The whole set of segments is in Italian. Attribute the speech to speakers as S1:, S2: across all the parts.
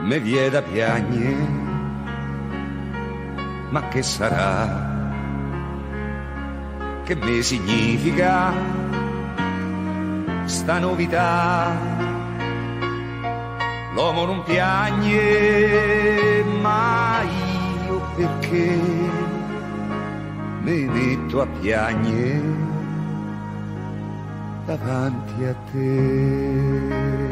S1: me vie da piagne, ma che sarà? Che mi significa sta novità? L'uomo non piagne, ma io perché mi metto a piagne davanti a te.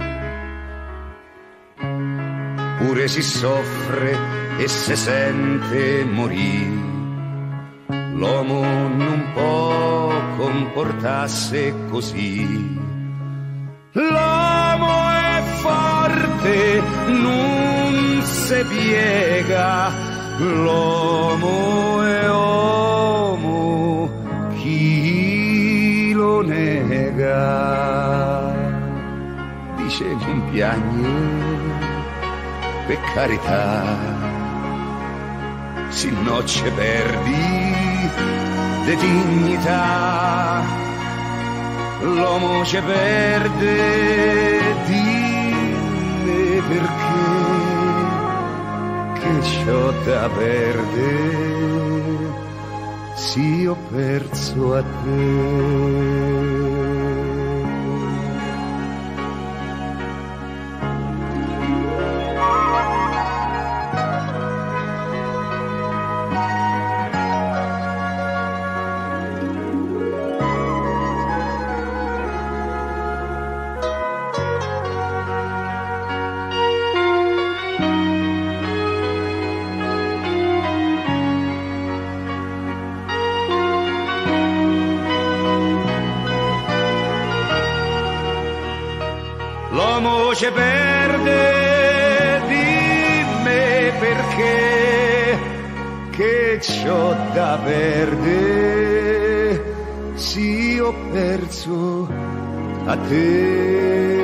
S1: Pure si soffre e se sente morire, l'uomo non può comportarsi così. L'uomo è forte, non si piega, l'uomo è uomo, chi lo nega? Dice non piagne, per carità, se no ci perdi de dignità. L'uomo ci perde, dimmi perché, che c'ho da perdere, sì ho perso a te. L'uomo ci perde, dimmi perché, che c'ho da perdere, sì ho perso a te.